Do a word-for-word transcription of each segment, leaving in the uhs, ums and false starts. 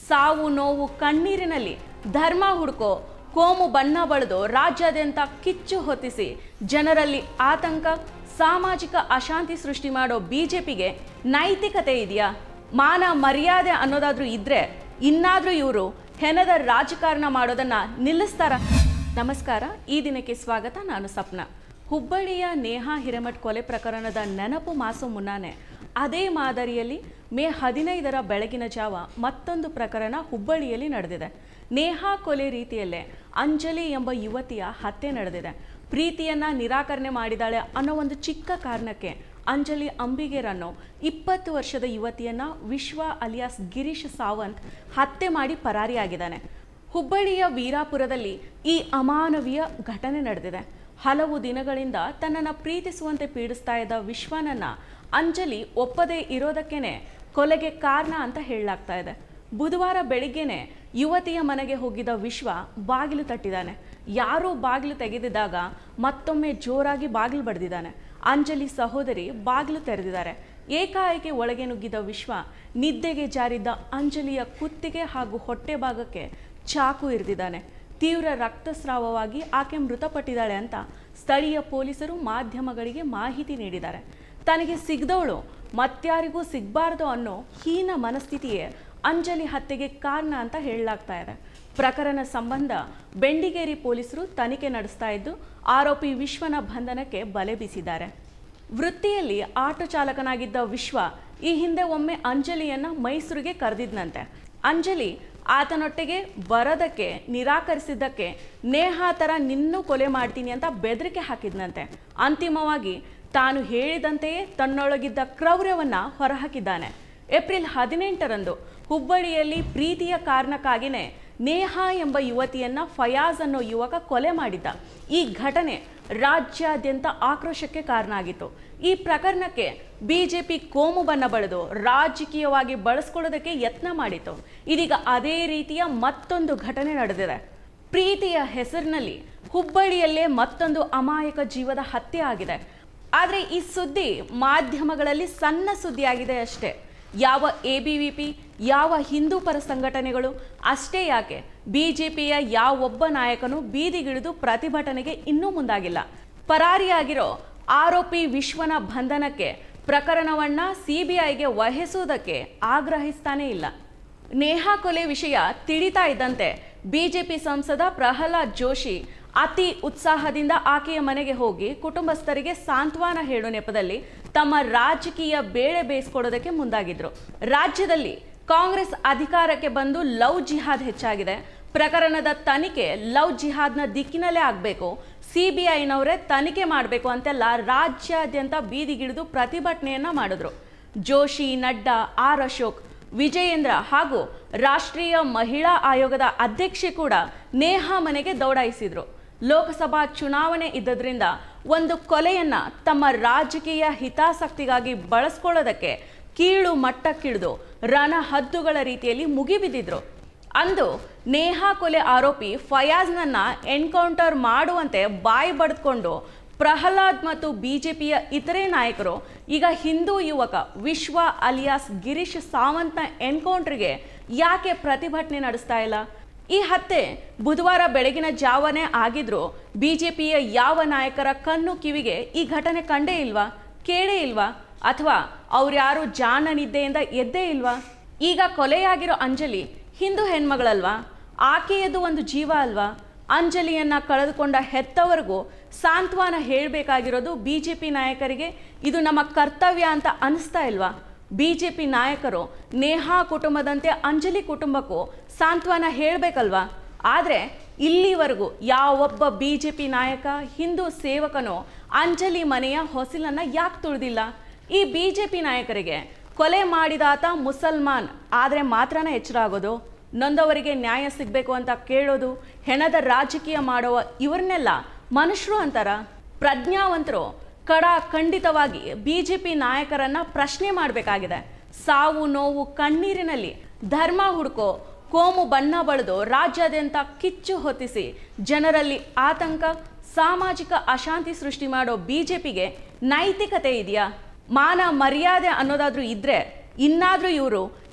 ಸಾವು ನೋವು ಕಣ್ಣೀರಿನಲ್ಲಿ ಧರ್ಮ ಹುಡುಕೋ ಕೋಮು ಬಣ್ಣ ಬಳಿದು ರಾಜ್ಯಾದ್ಯಂತ ಕಿಚ್ಚು ಹೊತ್ತಿಸಿ ಜನರಲ್ಲಿ ಆತಂಕ ಸಾಮಾಜಿಕ ಅಶಾಂತಿ ಸೃಷ್ಟಿ ಮಾಡೋ ಬಿಜೆಪಿಗೆ ನೈತಿಕತೆ ಇದೆಯಾ? ಮಾನ ಮರ್ಯಾದೆ ಅನ್ನೋದಾದ್ರೂ ಇದ್ರೆ ಇನ್ನಾದ್ರೂ ಇವರು ಹೆಣದ ರಾಜಕಾರಣ ಮಾಡೋದನ್ನ ನಿಲ್ಲಿಸ್ತಾರ? ನಮಸ್ಕಾರ, ಈ ದಿನಕ್ಕೆ ಸ್ವಾಗತ. ನಾನು ಸಪ್ನ. ಹುಬ್ಬಳ್ಳಿಯ ನೇಹಾ ಹಿರೇಮಠ್ ಕೊಲೆ ಪ್ರಕರಣದ ನೆನಪು ಮಾಸೋ ಮುನ್ನಾನೆ ಅದೇ ಮಾದರಿಯಲ್ಲಿ ಮೇ ಹದಿನೈದರ ಬೆಳಗಿನ ಜಾವ ಮತ್ತೊಂದು ಪ್ರಕರಣ ಹುಬ್ಬಳ್ಳಿಯಲ್ಲಿ ನಡೆದಿದೆ. ನೇಹಾ ಕೊಲೆ ರೀತಿಯಲ್ಲೇ ಅಂಜಲಿ ಎಂಬ ಯುವತಿಯ ಹತ್ಯೆ ನಡೆದಿದೆ. ಪ್ರೀತಿಯನ್ನ ನಿರಾಕರಣೆ ಮಾಡಿದಾಳೆ ಅನ್ನೋ ಒಂದು ಚಿಕ್ಕ ಕಾರಣಕ್ಕೆ ಅಂಜಲಿ ಅಂಬಿಗೇರ್ ಅನ್ನೋ ಇಪ್ಪತ್ತು ವರ್ಷದ ಯುವತಿಯನ್ನ ವಿಶ್ವ ಅಲಿಯಾಸ್ ಗಿರೀಶ್ ಸಾವಂತ್ ಹತ್ಯೆ ಮಾಡಿ ಪರಾರಿಯಾಗಿದ್ದಾನೆ. ಹುಬ್ಬಳ್ಳಿಯ ವೀರಾಪುರದಲ್ಲಿ ಈ ಅಮಾನವೀಯ ಘಟನೆ ನಡೆದಿದೆ. ಹಲವು ದಿನಗಳಿಂದ ತನ್ನನ್ನು ಪ್ರೀತಿಸುವಂತೆ ಪೀಡಿಸ್ತಾ ಇದ್ದ ವಿಶ್ವನನ್ನ ಅಂಜಲಿ ಒಪ್ಪದೇ ಇರೋದಕ್ಕೇನೆ ಕೊಲೆಗೆ ಕಾರಣ ಅಂತ ಹೇಳಲಾಗ್ತಾ ಇದೆ. ಬುಧವಾರ ಬೆಳಿಗ್ಗೆನೆ ಯುವತಿಯ ಮನೆಗೆ ಹೋಗಿದ್ದ ವಿಶ್ವ ಬಾಗಿಲು ತಟ್ಟಿದ್ದಾನೆ. ಯಾರೂ ಬಾಗಿಲು ತೆಗೆದಿದ್ದಾಗ ಮತ್ತೊಮ್ಮೆ ಜೋರಾಗಿ ಬಾಗಿಲು ಬಡಿದಿದ್ದಾನೆ. ಅಂಜಲಿ ಸಹೋದರಿ ಬಾಗಿಲು ತೆರೆದಿದ್ದಾರೆ. ಏಕಾಏಕಿ ಒಳಗೆ ನುಗ್ಗಿದ ವಿಶ್ವ ನಿದ್ದೆಗೆ ಜಾರಿದ್ದ ಅಂಜಲಿಯ ಕುತ್ತಿಗೆ ಹಾಗೂ ಹೊಟ್ಟೆ ಭಾಗಕ್ಕೆ ಚಾಕು ಇರಿದಿದ್ದಾನೆ. ತೀವ್ರ ರಕ್ತಸ್ರಾವವಾಗಿ ಆಕೆ ಮೃತಪಟ್ಟಿದ್ದಾಳೆ ಅಂತ ಸ್ಥಳೀಯ ಪೊಲೀಸರು ಮಾಧ್ಯಮಗಳಿಗೆ ಮಾಹಿತಿ ನೀಡಿದ್ದಾರೆ. ತನಗೆ ಸಿಗದವಳು ಮತ್ಯಾರಿಗೂ ಸಿಗಬಾರ್ದು ಅನ್ನೋ ಹೀನ ಮನಸ್ಥಿತಿಯೇ ಅಂಜಲಿ ಹತ್ಯೆಗೆ ಕಾರಣ ಅಂತ ಹೇಳಲಾಗ್ತಾ ಇದೆ. ಪ್ರಕರಣ ಸಂಬಂಧ ಬೆಂಡಿಗೇರಿ ಪೊಲೀಸರು ತನಿಖೆ ನಡೆಸ್ತಾ ಇದ್ದು ಆರೋಪಿ ವಿಶ್ವನ ಬಂಧನಕ್ಕೆ ಬಲೆ ಬೀಸಿದ್ದಾರೆ. ವೃತ್ತಿಯಲ್ಲಿ ಆಟೋ ಚಾಲಕನಾಗಿದ್ದ ವಿಶ್ವ ಈ ಹಿಂದೆ ಒಮ್ಮೆ ಅಂಜಲಿಯನ್ನ ಮೈಸೂರಿಗೆ ಕರೆದಿದ್ನಂತೆ. ಅಂಜಲಿ ಆತನೊಟ್ಟಿಗೆ ಬರೋದಕ್ಕೆ ನಿರಾಕರಿಸಿದ್ದಕ್ಕೆ ನೇಹಾ ಥರ ನಿನ್ನೂ ಕೊಲೆ ಮಾಡ್ತೀನಿ ಅಂತ ಬೆದರಿಕೆ ಹಾಕಿದ್ನಂತೆ. ಅಂತಿಮವಾಗಿ ತಾನು ಹೇಳಿದಂತೆಯೇ ತನ್ನೊಳಗಿದ್ದ ಕ್ರೌರ್ಯವನ್ನ ಹೊರಹಾಕಿದ್ದಾನೆ. ಏಪ್ರಿಲ್ ಹದಿನೆಂಟರಂದು ಹುಬ್ಬಳ್ಳಿಯಲ್ಲಿ ಪ್ರೀತಿಯ ಕಾರಣಕ್ಕಾಗಿಯೇ ನೇಹಾ ಎಂಬ ಯುವತಿಯನ್ನ ಫಯಾಜ್ ಅನ್ನೋ ಯುವಕ ಕೊಲೆ ಮಾಡಿದ್ದ. ಈ ಘಟನೆ ರಾಜ್ಯಾದ್ಯಂತ ಆಕ್ರೋಶಕ್ಕೆ ಕಾರಣ ಆಗಿತ್ತು. ಈ ಪ್ರಕರಣಕ್ಕೆ ಬಿಜೆಪಿ ಕೋಮು ಬಣ್ಣ ಬಳಿದು ರಾಜಕೀಯವಾಗಿ ಬಳಸ್ಕೊಳ್ಳೋದಕ್ಕೆ ಯತ್ನ ಮಾಡಿತು. ಇದೀಗ ಅದೇ ರೀತಿಯ ಮತ್ತೊಂದು ಘಟನೆ ನಡೆದಿದೆ. ಪ್ರೀತಿಯ ಹೆಸರಿನಲ್ಲಿ ಹುಬ್ಬಳ್ಳಿಯಲ್ಲೇ ಮತ್ತೊಂದು ಅಮಾಯಕ ಜೀವದ ಹತ್ಯೆ ಆಗಿದೆ. ಆದರೆ ಈ ಸುದ್ದಿ ಮಾಧ್ಯಮಗಳಲ್ಲಿ ಸಣ್ಣ ಸುದ್ದಿಯಾಗಿದೆ ಅಷ್ಟೇ. ಯಾವ ಎ ಬಿ ವಿ ಪಿ, ಯಾವ ಹಿಂದೂ ಪರ ಸಂಘಟನೆಗಳು, ಅಷ್ಟೇ ಯಾಕೆ ಬಿಜೆಪಿಯ ಯಾವೊಬ್ಬ ನಾಯಕನು ಬೀದಿಗಿಳಿದು ಪ್ರತಿಭಟನೆಗೆ ಇನ್ನೂ ಮುಂದಾಗಿಲ್ಲ. ಪರಾರಿಯಾಗಿರೋ ಆರೋಪಿ ವಿಶ್ವನ ಬಂಧನಕ್ಕೆ ಪ್ರಕರಣವನ್ನ ಸಿಬಿಐಗೆ ವಹಿಸುವುದಕ್ಕೆ ಆಗ್ರಹಿಸ್ತಾನೇ ಇಲ್ಲ. ನೇಹಾ ಕೊಲೆ ವಿಷಯ ತಿಳಿತಾ ಇದ್ದಂತೆ ಬಿಜೆಪಿ ಸಂಸದ ಪ್ರಹ್ಲಾದ್ ಜೋಶಿ ಅತಿ ಉತ್ಸಾಹದಿಂದ ಆಕೆಯ ಮನೆಗೆ ಹೋಗಿ ಕುಟುಂಬಸ್ಥರಿಗೆ ಸಾಂತ್ವನ ಹೇಳೋ ನೆಪದಲ್ಲಿ ತಮ್ಮ ರಾಜಕೀಯ ಬೇಳೆ ಬೇಯಿಸ್ಕೊಡೋದಕ್ಕೆ ಮುಂದಾಗಿದ್ರು. ರಾಜ್ಯದಲ್ಲಿ ಕಾಂಗ್ರೆಸ್ ಅಧಿಕಾರಕ್ಕೆ ಬಂದು ಲವ್ ಜಿಹಾದ್ ಹೆಚ್ಚಾಗಿದೆ. ಪ್ರಕರಣದ ತನಿಖೆ ಲವ್ ಜಿಹಾದ್ನ ದಿಕ್ಕಿನಲ್ಲೇ ಆಗಬೇಕು, ಸಿಬಿಐನವರೇ ತನಿಖೆ ಮಾಡಬೇಕು ಅಂತೆಲ್ಲ ರಾಜ್ಯಾದ್ಯಂತ ಬೀದಿಗಿಳಿದು ಪ್ರತಿಭಟನೆಯನ್ನ ಮಾಡಿದ್ರು. ಜೋಶಿ, ನಡ್ಡಾ, ಆರ್ ಅಶೋಕ್, ವಿಜಯೇಂದ್ರ ಹಾಗೂ ರಾಷ್ಟ್ರೀಯ ಮಹಿಳಾ ಆಯೋಗದ ಅಧ್ಯಕ್ಷೆ ಕೂಡ ನೇಹಾ ಮನೆಗೆ ದೌಡಾಯಿಸಿದ್ರು. ಲೋಕಸಭಾ ಚುನಾವಣೆ ಇದ್ದದ್ರಿಂದ ಒಂದು ಕೊಲೆಯನ್ನ ತಮ್ಮ ರಾಜಕೀಯ ಹಿತಾಸಕ್ತಿಗಾಗಿ ಬಳಸ್ಕೊಳ್ಳೋದಕ್ಕೆ ಕೀಳು ಮಟ್ಟಕ್ಕಿಳಿದು ರಣಹದ್ದುಗಳ ರೀತಿಯಲ್ಲಿ ಮುಗಿಬಿದ್ದಿದ್ರು. ಅಂದು ನೇಹಾ ಕೊಲೆ ಆರೋಪಿ ಫಯಾಜ್ನನ್ನ ಎನ್ಕೌಂಟರ್ ಮಾಡುವಂತೆ ಬಾಯಿ ಬಡ್ಕೊಂಡು ಪ್ರಹ್ಲಾದ್ ಮತ್ತು ಬಿಜೆಪಿಯ ಇತರೆ ನಾಯಕರು ಈಗ ಹಿಂದೂ ಯುವಕ ವಿಶ್ವ ಅಲಿಯಾಸ್ ಗಿರೀಶ್ ಸಾವಂತ್ನ ಎನ್ಕೌಂಟರ್ಗೆ ಯಾಕೆ ಪ್ರತಿಭಟನೆ ನಡೆಸ್ತಾ ಇಲ್ಲ? ಈ ಹತ್ಯೆ ಬುಧವಾರ ಬೆಳಗಿನ ಜಾವನೇ ಆಗಿದ್ರು ಬಿಜೆಪಿಯ ಯಾವ ನಾಯಕರ ಕಣ್ಣು ಕಿವಿಗೆ ಈ ಘಟನೆ ಕಂಡೇ ಇಲ್ವಾ, ಕೇಳೇ ಇಲ್ವಾ? ಅಥವಾ ಅವ್ರ್ಯಾರು ಜಾಣ ನಿದ್ದೆಯಿಂದ ಎದ್ದೇ ಇಲ್ವಾ? ಈಗ ಕೊಲೆಯಾಗಿರೋ ಅಂಜಲಿ ಹಿಂದೂ ಹೆಣ್ಮಗಳಲ್ವಾ? ಆಕೆಯದು ಒಂದು ಜೀವ ಅಲ್ವಾ? ಅಂಜಲಿಯನ್ನ ಕಳೆದುಕೊಂಡ ಹೆತ್ತವರೆಗೂ ಸಾಂತ್ವನ ಹೇಳಬೇಕಾಗಿರೋದು ಬಿಜೆಪಿ ನಾಯಕರಿಗೆ ಇದು ನಮ್ಮ ಕರ್ತವ್ಯ ಅಂತ ಅನಿಸ್ತಾ ಇಲ್ವಾ? ಬಿಜೆಪಿ ನಾಯಕರು ನೇಹಾ ಕುಟುಂಬದಂತೆ ಅಂಜಲಿ ಕುಟುಂಬಕ್ಕೂ ಸಾಂತ್ವನ ಹೇಳಬೇಕಲ್ವಾ? ಆದರೆ ಇಲ್ಲಿವರೆಗೂ ಯಾವೊಬ್ಬ ಬಿಜೆಪಿ ನಾಯಕ, ಹಿಂದೂ ಸೇವಕನೋ ಅಂಜಲಿ ಮನೆಯ ಹೊಸಿಲನ್ನ ಯಾಕೆ ತುಳಿದಿಲ್ಲ? ಈ ಬಿಜೆಪಿ ನಾಯಕರಿಗೆ ಕೊಲೆ ಮಾಡಿದಾತ ಮುಸಲ್ಮಾನ್ ಆದರೆ ಮಾತ್ರನೇ ಎಚ್ಚರ ಆಗೋದು, ನೊಂದವರಿಗೆ ನ್ಯಾಯ ಸಿಗಬೇಕು ಅಂತ ಕೇಳೋದು, ಹೆಣದ ರಾಜಕೀಯ ಮಾಡುವ ಇವ್ರನ್ನೆಲ್ಲ ಮನುಷ್ಯರು ಅಂತಾರ? ಪ್ರಜ್ಞಾವಂತರು ಕಡ ಖಂಡಿತವಾಗಿ ಬಿಜೆಪಿ ನಾಯಕರನ್ನ ಪ್ರಶ್ನೆ ಮಾಡಬೇಕಾಗಿದೆ. ಸಾವು ನೋವು ಕಣ್ಣೀರಿನಲ್ಲಿ ಧರ್ಮ ಹುಡುಕೋ ಕೋಮು ಬಣ್ಣ ಬಳಿದು ರಾಜ್ಯಾದ್ಯಂತ ಕಿಚ್ಚು ಹೊತ್ತಿಸಿ ಜನರಲ್ಲಿ ಆತಂಕ ಸಾಮಾಜಿಕ ಅಶಾಂತಿ ಸೃಷ್ಟಿ ಮಾಡೋ ಬಿಜೆಪಿಗೆ ನೈತಿಕತೆ ಇದೆಯಾ? ಮಾನ ಮರ್ಯಾದೆ ಅನ್ನೋದಾದ್ರೂ ಇದ್ರೆ ಇನ್ನಾದ್ರೂ ಇವರು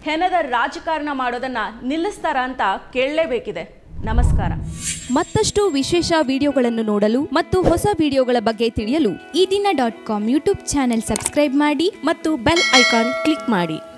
ಹೆಣದ ರಾಜಕಾರಣ ಮಾಡೋದನ್ನ ನಿಲ್ಲಿಸ್ತಾರ ಅಂತ ಕೇಳಲೇಬೇಕಿದೆ. ನಮಸ್ಕಾರ. ಮತ್ತಷ್ಟು ವಿಶೇಷ ವಿಡಿಯೋಗಳನ್ನು ನೋಡಲು ಮತ್ತು ಹೊಸ ವಿಡಿಯೋಗಳ ಬಗ್ಗೆ ತಿಳಿಯಲು Eedina dot com YouTube channel subscribe ಮಾಡಿ ಮತ್ತು ಬೆಲ್ ಐಕಾನ್ ಕ್ಲಿಕ್ ಮಾಡಿ.